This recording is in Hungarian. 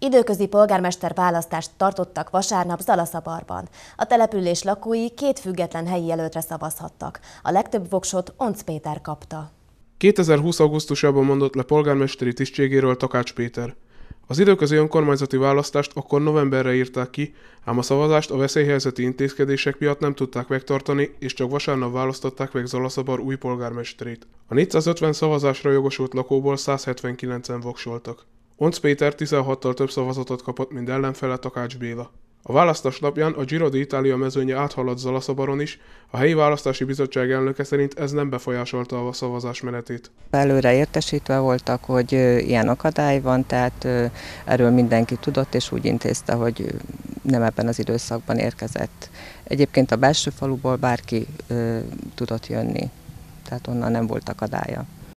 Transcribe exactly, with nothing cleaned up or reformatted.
Időközi polgármester választást tartottak vasárnap Zalaszabarban. A település lakói két független helyi jelöltre szavazhattak. A legtöbb voksot Onc Péter kapta. kétezer-húsz. augusztusában mondott le polgármesteri tisztségéről Takács Péter. Az időközi önkormányzati választást akkor novemberre írták ki, ám a szavazást a veszélyhelyzeti intézkedések miatt nem tudták megtartani, és csak vasárnap választották meg Zalaszabar új polgármesterét. A négyszázötven szavazásra jogosult lakóból száz hetvenkilencen voksoltak. Onc Péter tizenhattal több szavazatot kapott, mint ellenfele Takács Béla. A választás napján a Giro d'Italia mezőnye áthaladt Zalaszabaron is, a helyi választási bizottság elnöke szerint ez nem befolyásolta a szavazás menetét. Előre értesítve voltak, hogy ilyen akadály van, tehát erről mindenki tudott, és úgy intézte, hogy nem ebben az időszakban érkezett. Egyébként a belső faluból bárki tudott jönni, tehát onnan nem volt akadálya.